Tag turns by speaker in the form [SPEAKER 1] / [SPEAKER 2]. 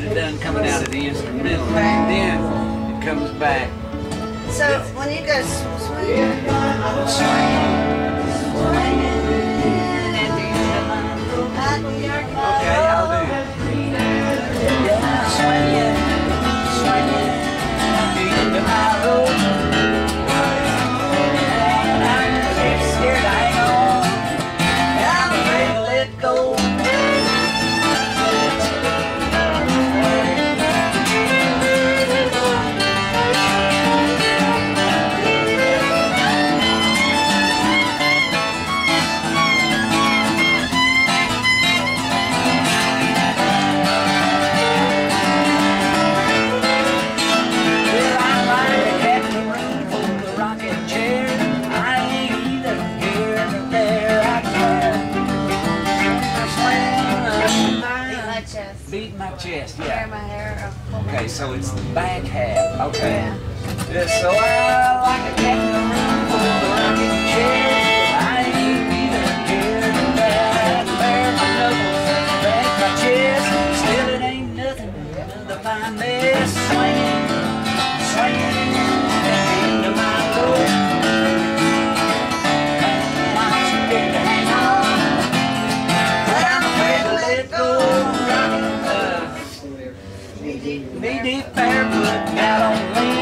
[SPEAKER 1] get it done coming out of the instrumental, and then it comes back.
[SPEAKER 2] So when you go swinging,
[SPEAKER 1] Okay, I'll do it. Swinging, swinging, into my road. I'm scared to hang on, and I'm afraid to let go. Beat my chest, yeah.
[SPEAKER 2] my hair.
[SPEAKER 1] Okay, so it's the back half. Okay. Yeah, so I like a kangaroo for the rocking chair. I ain't even here to bare my knuckles and back my chest. Still, it ain't nothing to find this swinging, swinging into my road. I'm scared to hang on, but I'm afraid to let go. Knee deep barefoot out on the